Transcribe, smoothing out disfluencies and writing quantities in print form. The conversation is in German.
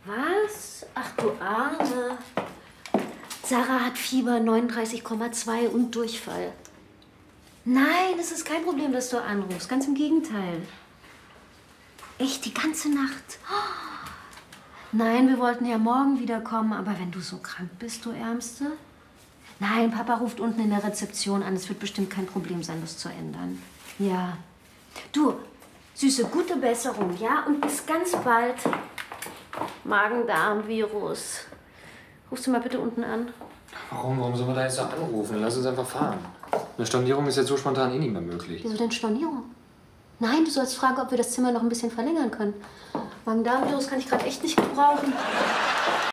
Was? Ach du Arme. Sarah hat Fieber 39,2 und Durchfall. Nein, es ist kein Problem, dass du anrufst. Ganz im Gegenteil. Echt, die ganze Nacht? Oh. Nein, wir wollten ja morgen wiederkommen, aber wenn du so krank bist, du Ärmste? Nein, Papa ruft unten in der Rezeption an. Es wird bestimmt kein Problem sein, das zu ändern. Ja. Du, Süße, gute Besserung, ja? Und bis ganz bald. Magen-Darm-Virus. Rufst du mal bitte unten an? Warum? Warum soll man da jetzt so anrufen? Lass uns einfach fahren. Eine Stornierung ist jetzt so spontan eh nicht mehr möglich. Wieso denn Stornierung? Nein, du sollst fragen, ob wir das Zimmer noch ein bisschen verlängern können. Magen-Darm-Virus kann ich gerade echt nicht gebrauchen.